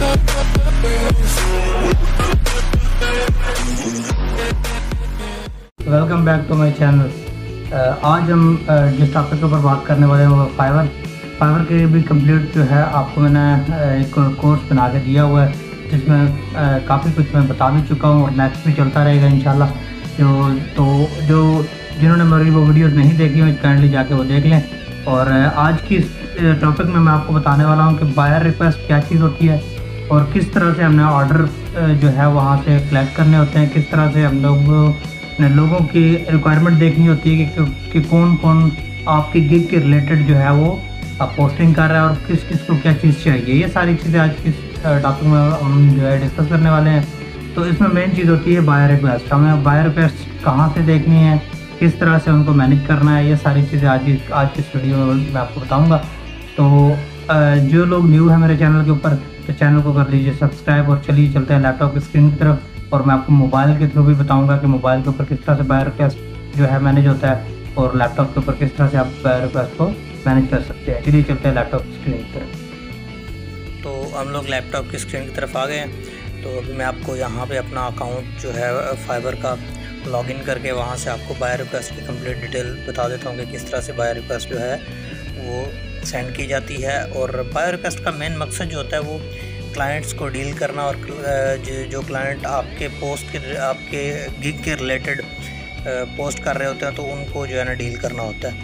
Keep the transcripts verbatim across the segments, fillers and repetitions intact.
Welcome back to my channel. आज हम uh, जिस टॉपिक के ऊपर बात करने वाले हैं वो फाइवर फाइवर के भी कंप्लीट जो है आपको मैंने uh, एक कोर्स बना के दिया हुआ है, जिसमें uh, काफ़ी कुछ मैं बता भी चुका हूँ और नेक्स्ट भी चलता रहेगा इंशाल्लाह। जो तो जो जिन्होंने मेरी वो वीडियोस नहीं देखी हुई काइंडली जाके वो देख लें। और uh, आज की टॉपिक में मैं आपको बताने वाला हूँ कि बायर रिक्वेस्ट क्या चीज़ होती है और किस तरह से हमने ऑर्डर जो है वहाँ से कलेक्ट करने होते हैं, किस तरह से हम लोग लोगों की रिक्वायरमेंट देखनी होती है कि, कि कौन कौन आपकी गिग के रिलेटेड जो है वो आप पोस्टिंग कर रहा है और किस किस को क्या चीज़ चाहिए। ये सारी चीज़ें आज किस टॉपिक में हम जो है डिस्कस करने वाले हैं। तो इसमें मेन चीज़ होती है बायर रिक्वेस्ट। हमें बायर रिक्वेस्ट कहाँ से देखनी है, किस तरह से उनको मैनेज करना है, ये सारी चीज़ें आज आज की इस वीडियो में मैं आपको बताऊँगा। तो जो लोग न्यू है मेरे चैनल के ऊपर तो चैनल को कर लीजिए सब्सक्राइब और चलिए चलते हैं लैपटॉप की स्क्रीन की तरफ। और मैं आपको मोबाइल के थ्रू भी बताऊंगा कि मोबाइल के ऊपर किस तरह से बायर रिक्वेस्ट जो है मैनेज होता है और लैपटॉप के ऊपर किस तरह से आप बायर रिक्वेस्ट को मैनेज कर सकते हैं। चलिए चलते हैं लैपटॉप की स्क्रीन की तरफ। तो हम लोग लैपटॉप की स्क्रीन की तरफ आ गए हैं। तो अभी मैं आपको यहाँ पे अपना अकाउंट जो है फाइबर का लॉगिन करके वहाँ से आपको बायर रिक्वेस्ट की कंप्लीट डिटेल बता देता हूँ कि किस तरह से बायर रिक्वेस्ट जो है वो सेंड की जाती है। और बायर रिक्वेस्ट का मेन मकसद जो होता है वो क्लाइंट्स को डील करना और जो क्लाइंट आपके पोस्ट के आपके गिग के रिलेटेड पोस्ट कर रहे होते हैं तो उनको जो है ना डील करना होता है।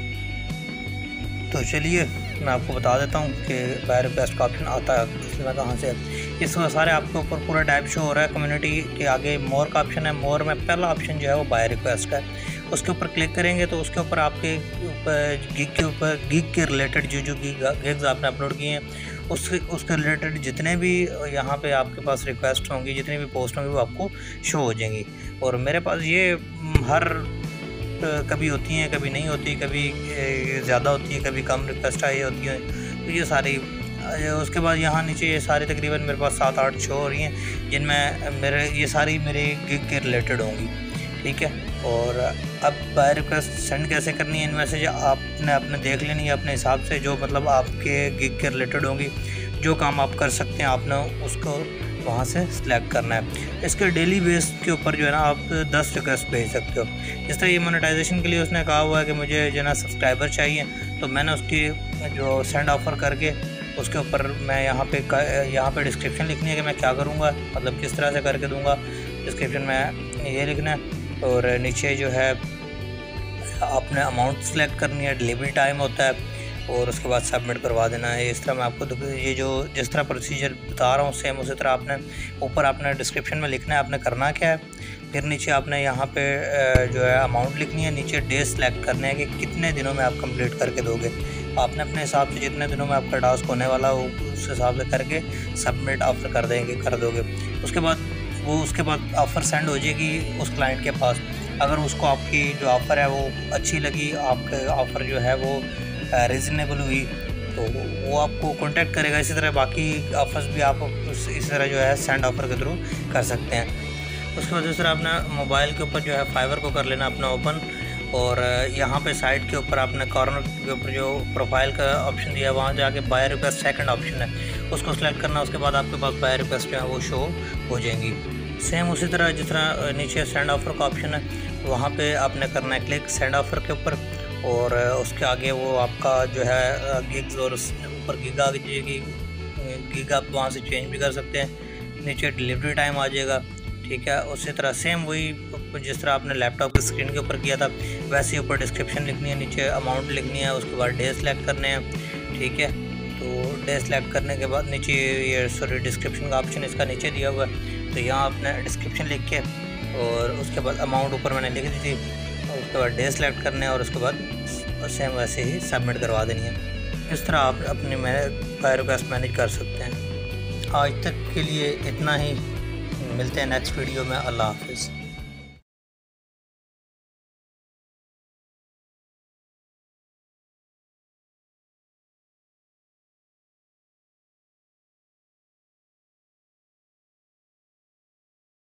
तो चलिए मैं आपको बता देता हूँ कि बायर रिक्वेस्ट का ऑप्शन आता है इसमें कहाँ से। इस सारे आपके ऊपर पूरा टैब शो हो रहा है। कम्युनिटी के आगे मोर का ऑप्शन है। मोर में पहला ऑप्शन जो है वो बायर रिक्वेस्ट का है। उसके ऊपर क्लिक करेंगे तो उसके ऊपर आपके गिग के ऊपर गिग के रिलेटेड जो जो गिग्स आपने अपलोड किए हैं उसके उसके रिलेटेड जितने भी यहाँ पे आपके पास रिक्वेस्ट होंगी, जितनी भी पोस्ट होंगी वो आपको शो हो जाएंगी। और मेरे पास ये हर कभी होती हैं, कभी नहीं होती, कभी ज़्यादा होती है, कभी कम रिक्वेस्ट आई होती है। तो ये सारी उसके बाद यहाँ नीचे ये सारी तकरीबन मेरे पास सात आठ शो हो रही हैं जिनमें मेरे ये सारी मेरे गिग के रिलेटेड होंगी। ठीक है। और अब बायर रिक्वेस्ट सेंड कैसे करनी है, इन मैसेज आपने अपने देख लेनी है अपने हिसाब से, जो मतलब आपके गिग के रिलेटेड होंगी, जो काम आप कर सकते हैं आपने उसको वहाँ से सिलेक्ट करना है। इसके डेली बेस के ऊपर जो है ना आप दस रिक्वेस्ट भेज सकते हो। जिस तरह ये मोनेटाइजेशन के लिए उसने कहा हुआ है कि मुझे जो है ना सब्सक्राइबर चाहिए, तो मैंने उसकी जो सेंड ऑफ़र करके उसके ऊपर मैं यहाँ पे यहाँ पे डिस्क्रिप्शन लिखनी है कि मैं क्या करूँगा, मतलब किस तरह से करके दूँगा। डिस्क्रिप्शन में ये लिखना है और नीचे जो है आपने अमाउंट सेलेक्ट करनी है, डिलीवरी टाइम होता है और उसके बाद सबमिट करवा देना है। इस तरह मैं आपको ये जो जिस तरह प्रोसीजर बता रहा हूँ सेम उसी तरह आपने ऊपर आपने डिस्क्रिप्शन में लिखना है आपने करना क्या है। फिर नीचे आपने यहाँ पे जो है अमाउंट लिखनी है, नीचे डे सेलेक्ट करने हैं कि कितने दिनों में आप कंप्लीट करके दोगे। आपने अपने हिसाब से जितने दिनों में आपका टास्क होने वाला हो उस हिसाब से करके सबमिट ऑफ़र कर देंगे कर दोगे। उसके बाद वो उसके बाद ऑफ़र सेंड हो जाएगी उस क्लाइंट के पास। अगर उसको आपकी जो ऑफ़र है वो अच्छी लगी, आपके ऑफ़र जो है वो रीज़नेबल हुई, तो वो आपको कांटेक्ट करेगा। इसी तरह बाकी ऑफ़र्स भी आप इस तरह जो है सेंड ऑफ़र के थ्रू कर सकते हैं। उसके बाद दूसरा अपना मोबाइल के ऊपर जो है फाइवर को कर लेना अपना ओपन। और यहाँ पे साइड के ऊपर आपने कॉर्नर के ऊपर जो प्रोफाइल का ऑप्शन दिया है वहाँ जाके बायर रिक्वेस्ट सेकंड ऑप्शन है उसको सेलेक्ट करना। उसके बाद आपके पास बायर रिक्वेस्ट जो है वो शो हो जाएंगी। सेम उसी तरह जिस तरह नीचे सेंड ऑफ़र का ऑप्शन है वहाँ पे आपने करना है क्लिक सेंड ऑफ़र के ऊपर और उसके आगे वो आपका जो है गिग्स और ऊपर गिग आ जाएगी। गिग आप वहाँ से चेंज भी कर सकते हैं। नीचे डिलीवरी टाइम आ जाएगा। ठीक है। उसी तरह सेम वही जिस तरह आपने लैपटॉप की स्क्रीन के ऊपर किया था वैसे ही ऊपर डिस्क्रिप्शन लिखनी है, नीचे अमाउंट लिखनी है, उसके बाद डे सेलेक्ट करने हैं। ठीक है। तो डे सेलेक्ट करने के बाद नीचे ये सॉरी डिस्क्रिप्शन का ऑप्शन इसका नीचे दिया हुआ है, तो यहाँ आपने डिस्क्रिप्शन लिख के और उसके बाद अमाउंट ऊपर मैंने लिख दी थी, उसके बाद डे सेलेक्ट करने हैं और उसके बाद सेम वैसे ही सबमिट करवा देनी है। इस तरह आप अपनी बायर रिक्वेस्ट मैनेज कर सकते हैं। आज तक के लिए इतना ही, मिलते हैं नेक्स्ट वीडियो में। अल्लाह हाफिज़।